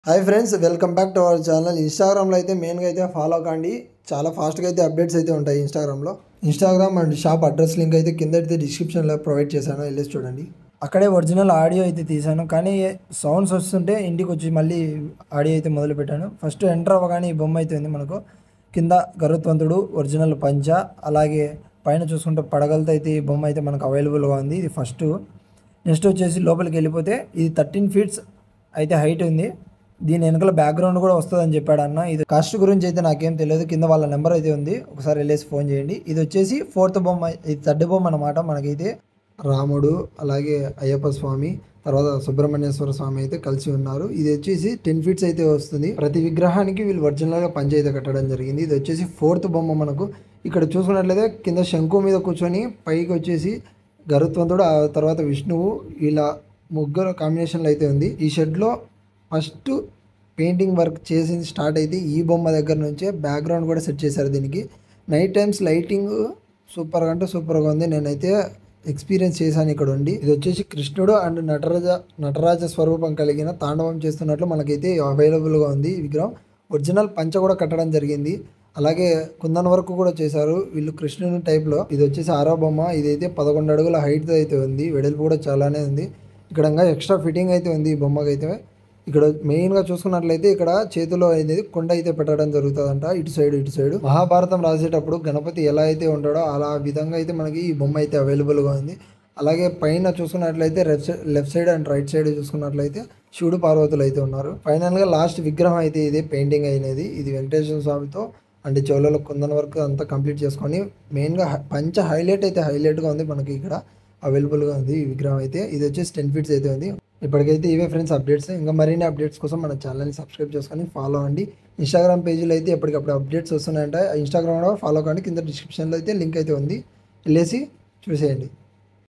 Hi friends, welcome back to our channel. ఇన్స్టాగ్రామ్లో అయితే మెయిన్గా అయితే ఫాలో కండి. చాలా ఫాస్ట్గా అయితే అప్డేట్స్ అయితే ఉంటాయి ఇన్స్టాగ్రామ్లో. Instagram and shop address link అయితే కింద అయితే డిస్క్రిప్షన్లో ప్రొవైడ్ చేశాను, వెళ్ళేసి చూడండి. అక్కడే ఒరిజినల్ ఆడియో అయితే తీశాను, కానీ సౌండ్స్ వస్తుంటే ఇంటికి వచ్చి మళ్ళీ ఆడియో అయితే మొదలు పెట్టాను. ఫస్ట్ ఎంటర్ అవ్వగానే ఈ బొమ్మ అయితే ఉంది మనకు. కింద గరుత్వంతుడు ఒరిజినల్ పంచ, అలాగే పైన చూసుకుంటే పడగలతో అయితే ఈ బొమ్మ అయితే మనకు అవైలబుల్గా ఉంది. ఇది ఫస్ట్. నెక్స్ట్ వచ్చేసి లోపలికి వెళ్ళిపోతే ఇది 13 feet అయితే హైట్ ఉంది. దీని వెనకాల బ్యాక్గ్రౌండ్ కూడా వస్తుందని చెప్పాడు అన్న. ఇది కాస్ట్ గురించి అయితే నాకేం తెలియదు, కింద వాళ్ళ నెంబర్ అయితే ఉంది, ఒకసారి వెళ్ళేసి ఫోన్ చేయండి. ఇది వచ్చేసి 4th బొమ్మ, ఇది 3rd బొమ్మ అనమాట. మనకైతే రాముడు, అలాగే అయ్యప్ప స్వామి, తర్వాత సుబ్రహ్మణ్యేశ్వర స్వామి అయితే కలిసి ఉన్నారు. ఇది వచ్చేసి 10 feet అయితే వస్తుంది. ప్రతి విగ్రహానికి వీళ్ళు ఒరిజినల్గా పంచ అయితే కట్టడం జరిగింది. ఇది వచ్చేసి 4th బొమ్మ. మనకు ఇక్కడ చూసుకున్నట్లయితే కింద శంకు మీద కూర్చొని పైకి వచ్చేసి గరుత్వంతుడు, ఆ తర్వాత విష్ణువు, ఇలా ముగ్గురు కాంబినేషన్లో అయితే ఉంది. ఈ షెడ్లో ఫస్ట్ పెయింటింగ్ వర్క్ చేసింది స్టార్ట్ అయితే ఈ బొమ్మ దగ్గర నుంచే. బ్యాక్గ్రౌండ్ కూడా సెట్ చేశారు దీనికి. నైట్ టైమ్స్ లైటింగ్ సూపర్గా అంటే సూపర్గా ఉంది. నేనైతే ఎక్స్పీరియన్స్ చేశాను ఇక్కడ ఉండి. ఇది వచ్చేసి కృష్ణుడు అండ్ నటరాజ స్వరూపం కలిగిన తాండవం చేస్తున్నట్లు మనకైతే అవైలబుల్గా ఉంది. ఈ విగ్రహం ఒరిజినల్ పంచ కూడా కట్టడం జరిగింది. అలాగే కుందన్ వర్క్ కూడా చేశారు వీళ్ళు కృష్ణుని టైప్లో. ఇది వచ్చేసి 6వ బొమ్మ. ఇదైతే 11 అడుగుల హైట్ అయితే ఉంది. వెడల్పు కూడా చాలానే ఉంది. ఇక్కడ ఎక్స్ట్రా ఫిట్టింగ్ అయితే ఉంది ఈ బొమ్మకి అయితే. ఇక్కడ మెయిన్గా చూసుకున్నట్లయితే ఇక్కడ చేతిలో అనేది కొండ అయితే పెట్టడం జరుగుతుందంట, ఇటు సైడ్. మహాభారతం రాసేటప్పుడు గణపతి ఎలా అయితే ఉంటాడో అలా విధంగా అయితే మనకి ఈ బొమ్మ అయితే అవైలబుల్గా ఉంది. అలాగే పైన చూసుకున్నట్లయితే left side and right side చూసుకున్నట్లయితే శివుడు పార్వతులు అయితే ఉన్నారు. ఫైనల్గా లాస్ట్ విగ్రహం అయితే ఇదే పెయింటింగ్ అయినది. ఇది వెంకటేశ్వర స్వామితో అంటే చెవులలో కుందన వర్క్ అంతా కంప్లీట్ చేసుకొని మెయిన్గా పంచ హైలైట్గా ఉంది మనకి ఇక్కడ అవైలబుల్గా ఉంది ఈ విగ్రహం అయితే. ఇది వచ్చేసి 10 feet అయితే ఉంది. ఇప్పటికైతే ఇవే ఫ్రెండ్స్ అప్డేట్స్. ఇంకా మరిన్ని అప్డేట్స్ కోసం మన ఛానల్ని సబ్స్క్రైబ్ చేసుకొని ఫాలో అండి. ఇన్స్టాగ్రామ్ పేజీలో అయితే ఎప్పటికప్పుడు అప్డేట్స్ వస్తున్నాయంట. ఇన్స్టాగ్రామ్ ఫాలో కండి, కింద డిస్క్రిప్షన్లో అయితే లింక్ అయితే ఉంది, వెళ్ళేసి చూసేయండి.